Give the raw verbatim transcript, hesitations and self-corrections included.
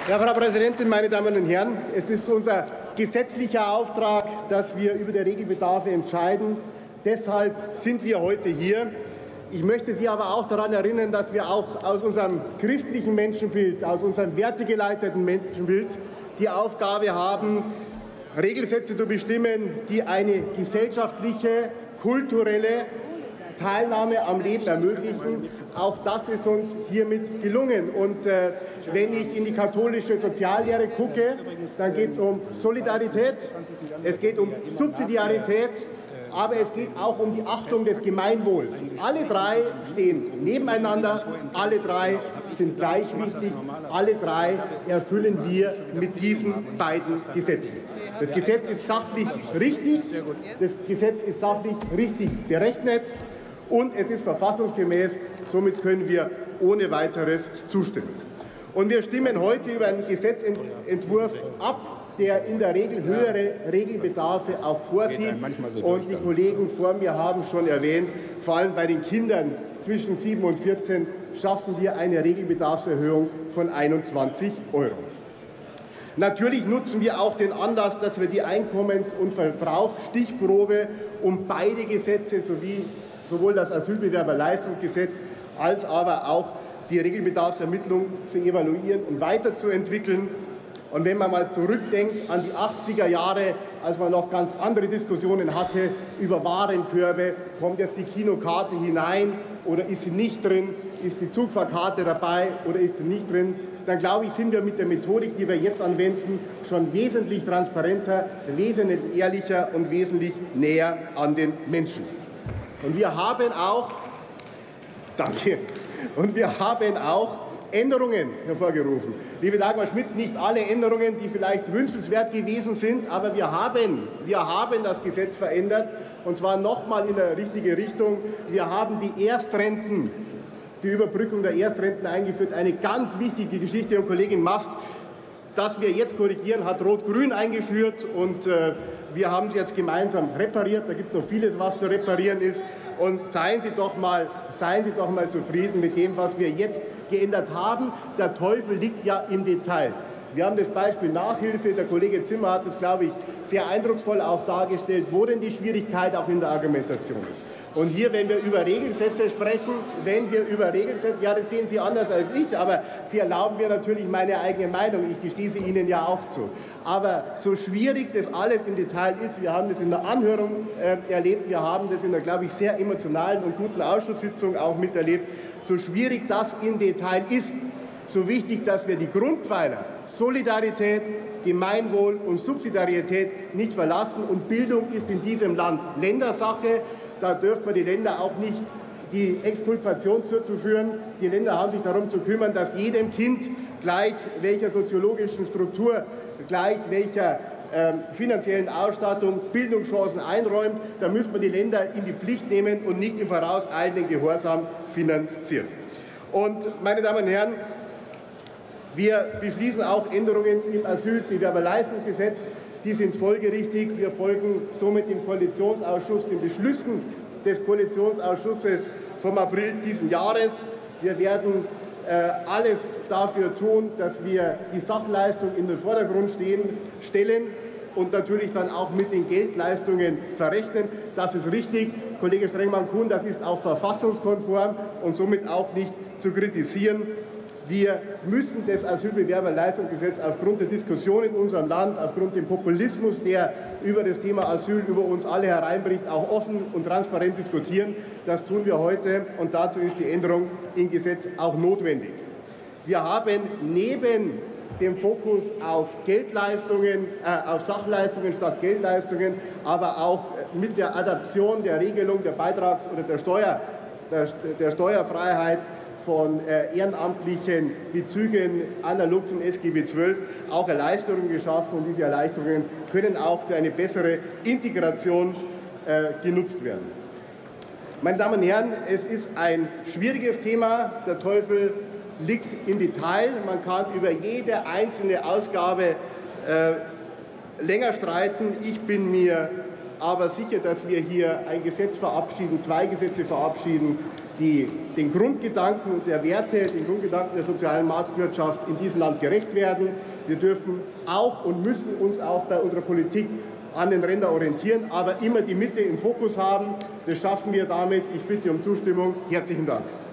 Ja, Frau Präsidentin, meine Damen und Herren! Es ist unser gesetzlicher Auftrag, dass wir über die Regelbedarfe entscheiden. Deshalb sind wir heute hier. Ich möchte Sie aber auch daran erinnern, dass wir auch aus unserem christlichen Menschenbild, aus unserem wertegeleiteten Menschenbild die Aufgabe haben, Regelsätze zu bestimmen, die eine gesellschaftliche, kulturelle Teilnahme am Leben ermöglichen. Auch das ist uns hiermit gelungen. Und äh, wenn ich in die katholische Soziallehre gucke, dann geht es um Solidarität, es geht um Subsidiarität, aber es geht auch um die Achtung des Gemeinwohls. Alle drei stehen nebeneinander, alle drei sind gleich wichtig, alle drei erfüllen wir mit diesen beiden Gesetzen. Das Gesetz ist sachlich richtig, das Gesetz ist sachlich richtig berechnet und es ist verfassungsgemäß, somit können wir ohne weiteres zustimmen. Und wir stimmen heute über einen Gesetzentwurf ab, der in der Regel höhere Regelbedarfe auch vorsieht. Und die Kollegen vor mir haben schon erwähnt, vor allem bei den Kindern zwischen sieben und vierzehn schaffen wir eine Regelbedarfserhöhung von einundzwanzig Euro. Natürlich nutzen wir auch den Anlass, dass wir die Einkommens- und Verbrauchsstichprobe um beide Gesetze sowie sowohl das Asylbewerberleistungsgesetz als aber auch die Regelbedarfsermittlung zu evaluieren und weiterzuentwickeln. Und wenn man mal zurückdenkt an die achtziger Jahre, als man noch ganz andere Diskussionen hatte über Warenkörbe, kommt jetzt die Kinokarte hinein oder ist sie nicht drin, ist die Zugfahrkarte dabei oder ist sie nicht drin, dann glaube ich, sind wir mit der Methodik, die wir jetzt anwenden, schon wesentlich transparenter, wesentlich ehrlicher und wesentlich näher an den Menschen. Und wir haben auch, danke, und wir haben auch Änderungen hervorgerufen. Liebe Dagmar Schmidt, nicht alle Änderungen, die vielleicht wünschenswert gewesen sind, aber wir haben, wir haben das Gesetz verändert, und zwar nochmal in der richtige Richtung. Wir haben die Erstrenten, die Überbrückung der Erstrenten eingeführt, eine ganz wichtige Geschichte. Und Kollegin Mast, dass wir jetzt korrigieren, hat Rot-Grün eingeführt, und äh, wir haben sie jetzt gemeinsam repariert. Da gibt es noch vieles, was zu reparieren ist. Und seien Sie doch mal, seien Sie doch mal zufrieden mit dem, was wir jetzt geändert haben. Der Teufel liegt ja im Detail. Wir haben das Beispiel Nachhilfe. Der Kollege Zimmer hat das, glaube ich, sehr eindrucksvoll auch dargestellt, wo denn die Schwierigkeit auch in der Argumentation ist. Und hier, wenn wir über Regelsätze sprechen, wenn wir über Regelsätze, ja, das sehen Sie anders als ich, aber Sie erlauben mir natürlich meine eigene Meinung. Ich gestehe sie Ihnen ja auch zu. Aber so schwierig das alles im Detail ist, wir haben das in der Anhörung äh, erlebt, wir haben das in einer, glaube ich, sehr emotionalen und guten Ausschusssitzung auch miterlebt, so schwierig das im Detail ist, so wichtig, dass wir die Grundpfeiler Solidarität, Gemeinwohl und Subsidiarität nicht verlassen. Und Bildung ist in diesem Land Ländersache. Da dürfen wir die Länder auch nicht die Exkulpation zuführen. Die Länder haben sich darum zu kümmern, dass jedem Kind, gleich welcher soziologischen Struktur, gleich welcher äh, finanziellen Ausstattung, Bildungschancen einräumt. Da müssen wir die Länder in die Pflicht nehmen und nicht im vorauseilenden Gehorsam finanzieren. Und, meine Damen und Herren, wir beschließen auch Änderungen im Asylbewerberleistungsgesetz. Die sind folgerichtig. Wir folgen somit dem Koalitionsausschuss, den Beschlüssen des Koalitionsausschusses vom April diesen Jahres. Wir werden äh, alles dafür tun, dass wir die Sachleistung in den Vordergrund stehen, stellen und natürlich dann auch mit den Geldleistungen verrechnen. Das ist richtig, Kollege Strengmann-Kuhn, das ist auch verfassungskonform und somit auch nicht zu kritisieren. Wir müssen das Asylbewerberleistungsgesetz aufgrund der Diskussion in unserem Land, aufgrund des Populismus, der über das Thema Asyl über uns alle hereinbricht, auch offen und transparent diskutieren. Das tun wir heute, und dazu ist die Änderung im Gesetz auch notwendig. Wir haben neben dem Fokus auf Geldleistungen, äh, auf Sachleistungen statt Geldleistungen, aber auch mit der Adaption der Regelung der Beitrags- oder der, Steuer, der, der Steuerfreiheit von äh, ehrenamtlichen Bezügen analog zum S G B zwölf auch Erleichterungen geschaffen, und diese Erleichterungen können auch für eine bessere Integration äh, genutzt werden. Meine Damen und Herren, es ist ein schwieriges Thema. Der Teufel liegt im Detail. Man kann über jede einzelne Ausgabe äh, länger streiten. Ich bin mir aber sicher, dass wir hier ein Gesetz verabschieden, zwei Gesetze verabschieden, die den Grundgedanken der Werte, den Grundgedanken der sozialen Marktwirtschaft in diesem Land gerecht werden. Wir dürfen auch und müssen uns auch bei unserer Politik an den Rändern orientieren, aber immer die Mitte im Fokus haben. Das schaffen wir damit. Ich bitte um Zustimmung. Herzlichen Dank.